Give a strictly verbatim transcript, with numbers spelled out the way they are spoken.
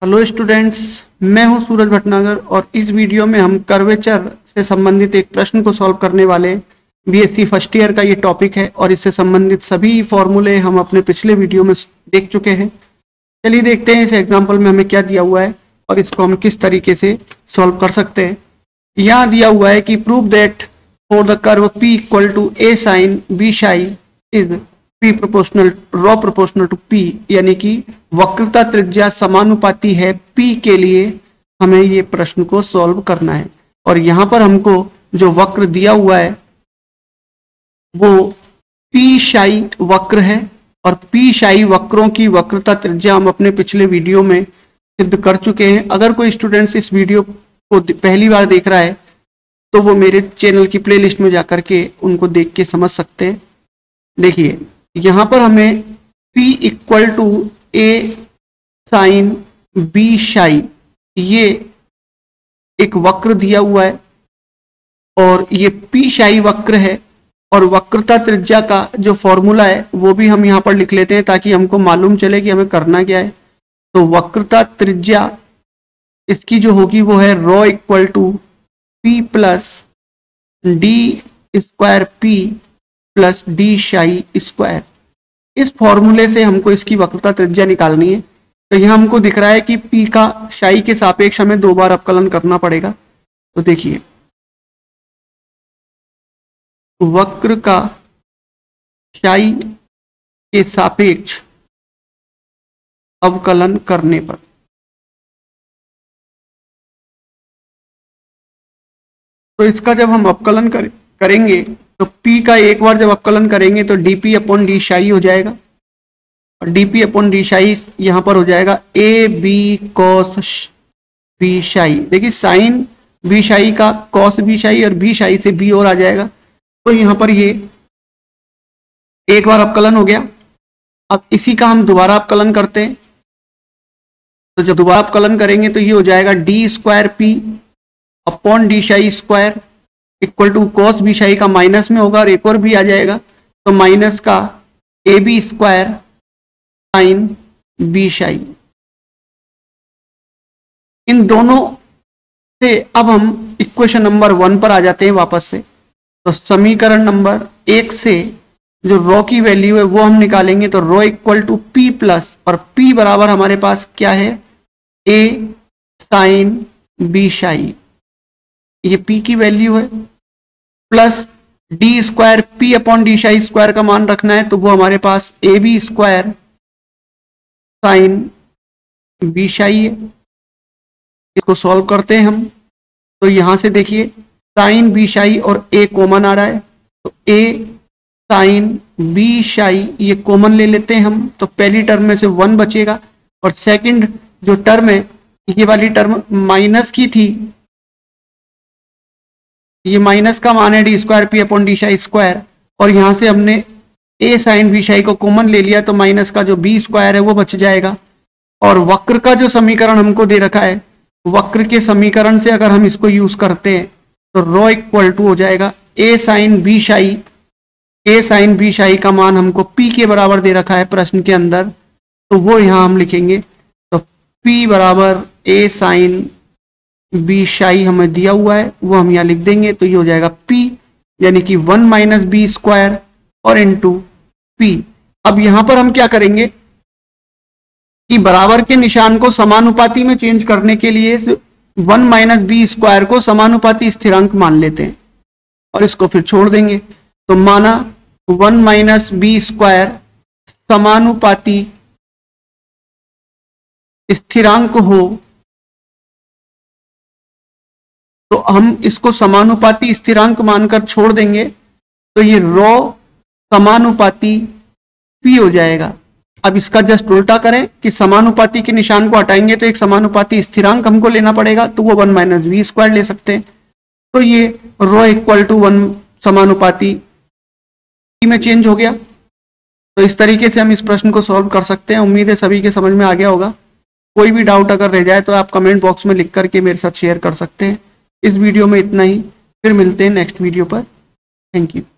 Hello students, मैं हूं सूरज भटनागर और इस वीडियो में हम कर्वेचर से संबंधित एक प्रश्न को सॉल्व करने वाले बीएससी फर्स्ट ईयर का ये टॉपिक है और इससे संबंधित सभी फॉर्मूले हम अपने पिछले वीडियो में देख चुके हैं। चलिए देखते हैं इस एग्जाम्पल में हमें क्या दिया हुआ है और इसको हम किस तरीके से सॉल्व कर सकते हैं। यहाँ दिया हुआ है कि prove that for the curve p equal to a sine b psi is p proportional rho proportional to p, यानी कि वक्रता त्रिज्या समानुपाती है p के लिए हमें ये प्रश्न को सॉल्व करना है। और यहाँ पर हमको जो वक्र दिया हुआ है वो p साई वक्र है और p साई वक्रों की वक्रता त्रिज्या हम अपने पिछले वीडियो में सिद्ध कर चुके हैं। अगर कोई स्टूडेंट्स इस वीडियो को पहली बार देख रहा है तो वो मेरे चैनल की प्लेलिस्ट में जाकर के उनको देख के समझ सकते हैं। देखिए यहाँ पर हमें p equal to a sine b psi ये एक वक्र दिया हुआ है और ये p साई वक्र है और वक्रता त्रिज्या का जो फॉर्मूला है वो भी हम यहाँ पर लिख लेते हैं ताकि हमको मालूम चले कि हमें करना क्या है। तो वक्रता त्रिज्या इसकी जो होगी वो है rho equal to p plus d square p plus d psi square. इस फॉर्मूले से हमको इसकी वक्रता त्रिज्या निकालनी है। तो यहाँ हमको दिख रहा है कि p का साई के सापेक्ष हमें दो बार अवकलन करना पड़ेगा। तो देखिए वक्र का साई के सापेक्ष अवकलन करने पर तो इसका जब हम अवकलन कर, करेंगे तो p का एक बार जब अवकलन करेंगे तो dp अपॉन डी साई हो जाएगा और dp अपॉन डी साई यहाँ पर हो जाएगा a b cos b Sai. देखिए साइन b साई का cos b साई और b साई से b और आ जाएगा। तो यहाँ पर ये एक बार अवकलन हो गया। अब इसी का हम दोबारा अवकलन करते हैं। तो जब दोबारा अवकलन करेंगे तो ये हो जाएगा d square p upon d psi square equal to cos b psi का माइनस में होगा और एक और भी आ जाएगा तो माइनस का a b square sine b psi. इन दोनों से अब हम इक्वेशन नंबर वन पर आ जाते हैं वापस से। तो समीकरण नंबर एक से जो रॉ की वैल्यू है वो हम निकालेंगे। तो rho equal to p plus और पी बराबर हमारे पास क्या है ए साइन बी साई, ये p की वैल्यू है, plus d square p upon d psi square का मान रखना है तो वो हमारे पास a b square sine b psi है। इसको सॉल्व करते हैं हम। तो यहां से देखिए साइन बी साई और a कॉमन आ रहा है तो a साइन बी साई ये कॉमन ले लेते हैं हम। तो पहली टर्म में से वन बचेगा और सेकंड जो टर्म है ये वाली टर्म माइनस की थी, ये माइनस का मान है d square p upon d psi square और यहां से हमने a साइन बी साई को कॉमन ले लिया तो माइनस का जो b स्क्वायर है वो बच जाएगा। और वक्र का जो समीकरण हमको दे रखा है वक्र के समीकरण से अगर हम इसको यूज करते हैं तो रॉ इक्वल टू हो जाएगा a sine b psi. a sine b psi का मान हमको p के बराबर दे रखा है प्रश्न के अंदर तो वो यहाँ हम लिखेंगे। तो p बराबर a साइन बी साई हमें दिया हुआ है वो हम यहाँ लिख देंगे। तो ये हो जाएगा p यानी कि वन माइनस बी स्क्वायर और इंटू पी। अब यहां पर हम क्या करेंगे कि बराबर के निशान को समानुपाती में चेंज करने के लिए वन माइनस बी स्क्वायर को समानुपाती स्थिरांक मान लेते हैं और इसको फिर छोड़ देंगे। तो माना वन माइनस बी स्क्वायर समानुपाती स्थिरांक हो तो हम इसको समानुपाती स्थिरांक मानकर छोड़ देंगे तो ये रॉ समानुपाती p हो जाएगा। अब इसका जस्ट उल्टा करें कि समानुपाती के निशान को हटाएंगे तो एक समानुपाती स्थिरांक हमको लेना पड़ेगा तो वो वन माइनस वी स्क्वायर ले सकते हैं। तो ये रॉ इक्वल टू वन समानुपाती p में चेंज हो गया। तो इस तरीके से हम इस प्रश्न को सॉल्व कर सकते हैं। उम्मीद है सभी के समझ में आ गया होगा। कोई भी डाउट अगर रह जाए तो आप कमेंट बॉक्स में लिख करके मेरे साथ शेयर कर सकते हैं। इस वीडियो में इतना ही, फिर मिलते हैं नेक्स्ट वीडियो पर। Thank you.